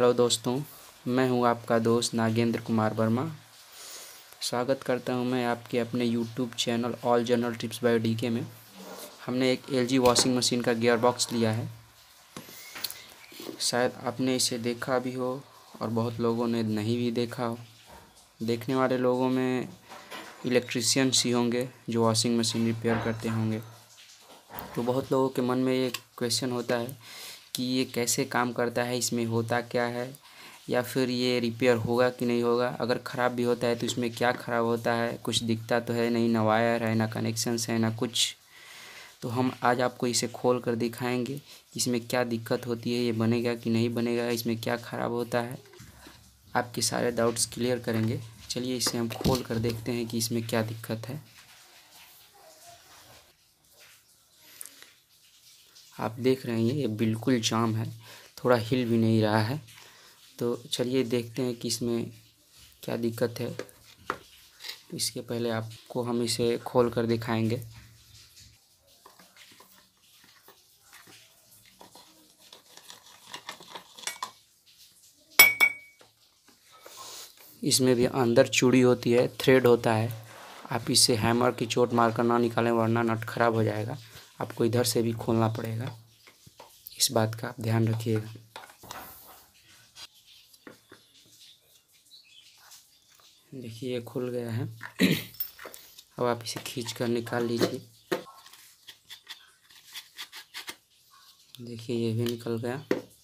Hello दोस्तों, मैं हूं आपका दोस्त नागेंद्र कुमार वर्मा। स्वागत करता हूं मैं आपके अपने YouTube channel all general tips by DK में। हमने एक एलजी वॉशिंग मशीन का गियर बॉक्स लिया है। शायद आपने इसे देखा भी हो और बहुत लोगों ने नहीं भी देखा हो। देखने वाले लोगों में इलेक्ट्रीशियंस ही होंगे जो वॉशिंग मशीन रिपेयर करते होंगे। तो बहुत लोगों के मन में ये क्वेश्चन होता है कि ये कैसे काम करता है, इसमें होता क्या है, या फिर ये रिपेयर होगा कि नहीं होगा। अगर ख़राब भी होता है तो इसमें क्या ख़राब होता है, कुछ दिखता तो है नहीं, ना वायर है, ना कनेक्शंस है, ना कुछ। तो हम आज आपको इसे खोल कर दिखाएंगे कि इसमें क्या दिक्कत होती है, ये बनेगा कि नहीं बनेगा, इसमें क्या ख़राब होता है। आपके सारे डाउट्स क्लियर करेंगे। चलिए इसे हम खोल कर देखते हैं कि इसमें क्या दिक्कत है। आप देख रहे हैं ये बिल्कुल जाम है, थोड़ा हिल भी नहीं रहा है। तो चलिए देखते हैं कि इसमें क्या दिक्कत है। इसके पहले आपको हम इसे खोल कर दिखाएंगे। इसमें भी अंदर चूड़ी होती है, थ्रेड होता है। आप इसे हैमर की चोट मारकर ना निकालें वरना नट खराब हो जाएगा। आपको इधर से भी खोलना पड़ेगा, इस बात का आप ध्यान रखिएगा। देखिए ये खुल गया है। अब आप इसे खींच कर निकाल लीजिए। देखिए ये भी निकल गया।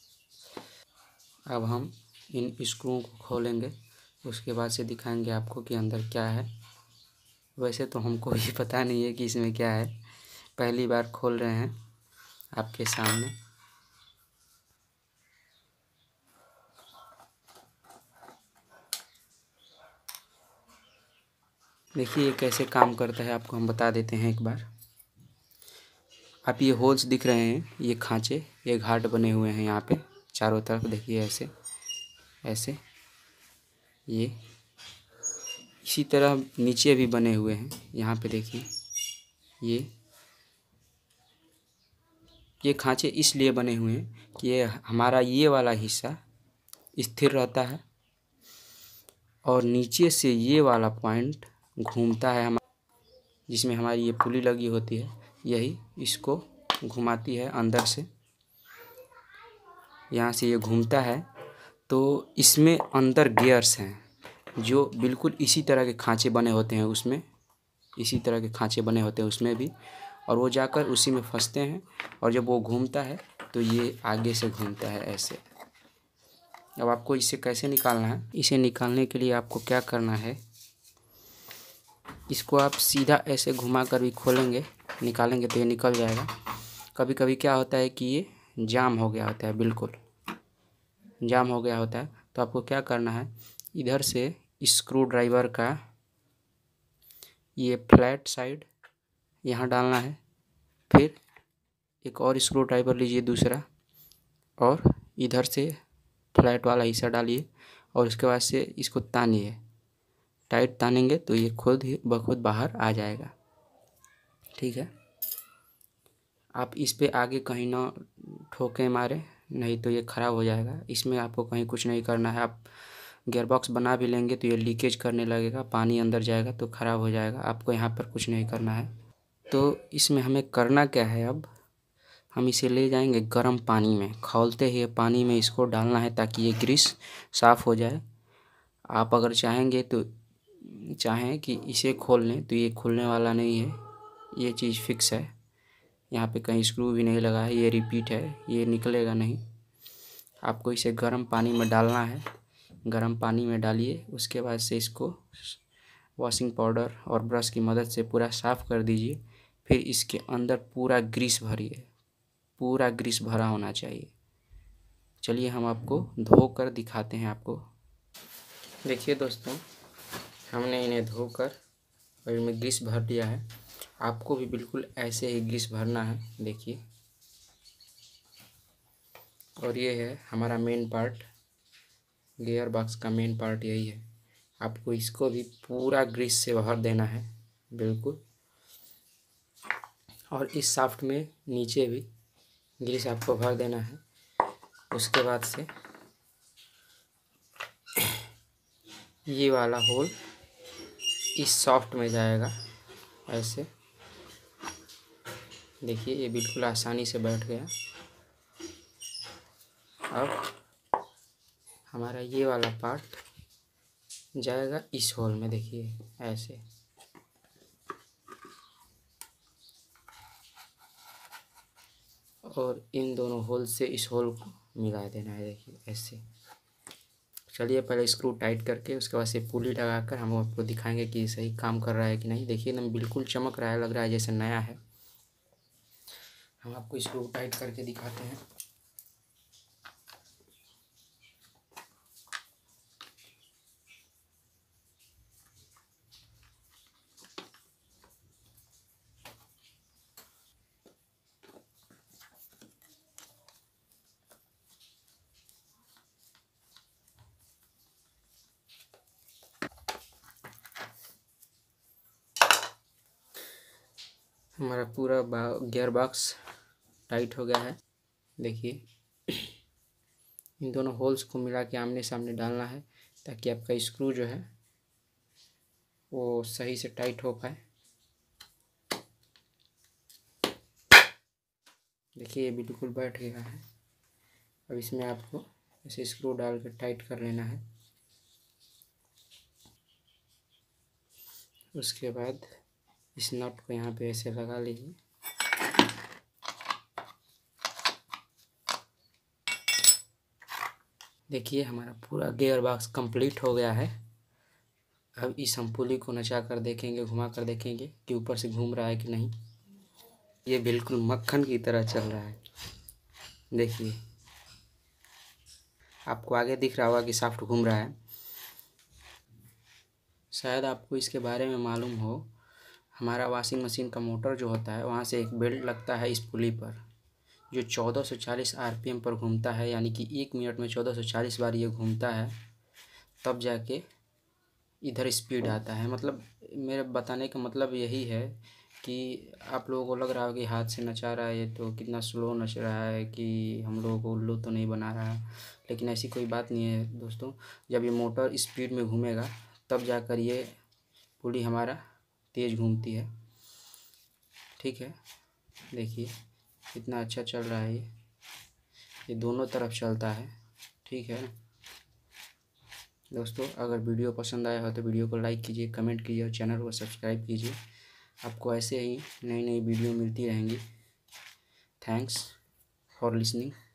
अब हम इन स्क्रूओं को खोलेंगे, उसके बाद से दिखाएंगे आपको कि अंदर क्या है। वैसे तो हमको भी पता नहीं है कि इसमें क्या है, पहली बार खोल रहे हैं आपके सामने। देखिए ये कैसे काम करता है, आपको हम बता देते हैं एक बार। आप ये होल्स दिख रहे हैं, ये खांचे, ये घाट बने हुए हैं यहाँ पे चारों तरफ। देखिए ऐसे ऐसे, ये इसी तरह नीचे भी बने हुए हैं। यहाँ पे देखिए ये खांचे इसलिए बने हुए हैं कि ये हमारा ये वाला हिस्सा स्थिर रहता है और नीचे से ये वाला पॉइंट घूमता है जिसमें हमारी ये पुली लगी होती है, यही इसको घुमाती है अंदर से। यहाँ से ये घूमता है तो इसमें अंदर गियर्स हैं जो बिल्कुल इसी तरह के खांचे बने होते हैं, उसमें इसी तरह के खांचे बने होते हैं उसमें भी, और वो जाकर उसी में फंसते हैं। और जब वो घूमता है तो ये आगे से घूमता है ऐसे। अब आपको इसे कैसे निकालना है, इसे निकालने के लिए आपको क्या करना है, इसको आप सीधा ऐसे घुमा कर भी खोलेंगे, निकालेंगे तो ये निकल जाएगा। कभी कभी क्या होता है कि ये जाम हो गया होता है, बिल्कुल जाम हो गया होता है। तो आपको क्या करना है, इधर से स्क्रू ड्राइवर का ये फ्लैट साइड यहाँ डालना है, फिर एक और स्क्रू ड्राइवर लीजिए दूसरा, और इधर से फ्लैट वाला हिस्सा डालिए, और उसके बाद से इसको तानिए। टाइट तानेंगे तो ये खुद ही बखुद बाहर आ जाएगा। ठीक है, आप इस पे आगे कहीं ना ठोके मारे, नहीं तो ये ख़राब हो जाएगा। इसमें आपको कहीं कुछ नहीं करना है। आप गियर बॉक्स बना भी लेंगे तो ये लीकेज करने लगेगा, पानी अंदर जाएगा तो ख़राब हो जाएगा। आपको यहाँ पर कुछ नहीं करना है। तो इसमें हमें करना क्या है, अब हम इसे ले जाएंगे गर्म पानी में, खौलते ही पानी में इसको डालना है ताकि ये ग्रीस साफ़ हो जाए। आप अगर चाहेंगे तो चाहें कि इसे खोल लें तो ये खुलने वाला नहीं है, ये चीज़ फिक्स है। यहाँ पे कहीं स्क्रू भी नहीं लगा है, ये रिपीट है, ये निकलेगा नहीं। आपको इसे गर्म पानी में डालना है। गर्म पानी में डालिए, उसके बाद से इसको वॉशिंग पाउडर और ब्रश की मदद से पूरा साफ़ कर दीजिए। फिर इसके अंदर पूरा ग्रीस भरिए, पूरा ग्रीस भरा होना चाहिए। चलिए हम आपको धोकर दिखाते हैं आपको। देखिए दोस्तों, हमने इन्हें धोकर और इनमें ग्रीस भर दिया है। आपको भी बिल्कुल ऐसे ही ग्रीस भरना है। देखिए, और ये है हमारा मेन पार्ट, गियर बॉक्स का मेन पार्ट यही है। आपको इसको भी पूरा ग्रीस से भर देना है बिल्कुल, और इस शाफ्ट में नीचे भी ग्रीस आपको भर देना है। उसके बाद से ये वाला होल इस सॉफ्ट में जाएगा ऐसे। देखिए ये बिल्कुल आसानी से बैठ गया। अब हमारा ये वाला पार्ट जाएगा इस होल में, देखिए ऐसे। और इन दोनों होल से इस होल को मिला देना है, देखिए ऐसे। चलिए पहले स्क्रू टाइट करके उसके बाद से पुली लगाकर हम आपको दिखाएंगे कि सही काम कर रहा है कि नहीं। देखिए एकदम बिल्कुल चमक रहा है, लग रहा है जैसे नया है। हम आपको स्क्रू टाइट करके दिखाते हैं। हमारा पूरा गियर बॉक्स टाइट हो गया है। देखिए इन दोनों होल्स को मिला के आमने सामने डालना है ताकि आपका स्क्रू जो है वो सही से टाइट हो पाए। देखिए ये बिल्कुल बैठ गया है। अब इसमें आपको ऐसे स्क्रू डाल कर टाइट कर लेना है। उसके बाद इस नट को यहाँ पे ऐसे लगा लीजिए। देखिए हमारा पूरा गियर बॉक्स कंप्लीट हो गया है। अब इस हम पुली को नचा कर देखेंगे, घुमा कर देखेंगे कि ऊपर से घूम रहा है कि नहीं। ये बिल्कुल मक्खन की तरह चल रहा है। देखिए आपको आगे दिख रहा होगा कि शाफ्ट घूम रहा है। शायद आपको इसके बारे में मालूम हो, हमारा वॉशिंग मशीन का मोटर जो होता है वहाँ से एक बेल्ट लगता है इस पुली पर, जो 1440 आरपीएम पर घूमता है। यानी कि 1 मिनट में 1440 बार ये घूमता है, तब जाके इधर स्पीड आता है। मतलब मेरे बताने का मतलब यही है कि आप लोगों को लग रहा हो कि हाथ से नचा रहा है ये तो कितना स्लो नच रहा है, कि हम लोगों को उल्लू तो नहीं बना रहा है। लेकिन ऐसी कोई बात नहीं है दोस्तों। जब ये मोटर स्पीड में घूमेगा तब जाकर ये पुली हमारा तेज़ घूमती है। ठीक है, देखिए कितना अच्छा चल रहा है ये दोनों तरफ चलता है। ठीक है दोस्तों, अगर वीडियो पसंद आया हो तो वीडियो को लाइक कीजिए, कमेंट कीजिए और चैनल को सब्सक्राइब कीजिए। आपको ऐसे ही नई नई वीडियो मिलती रहेंगी। Thanks for listening.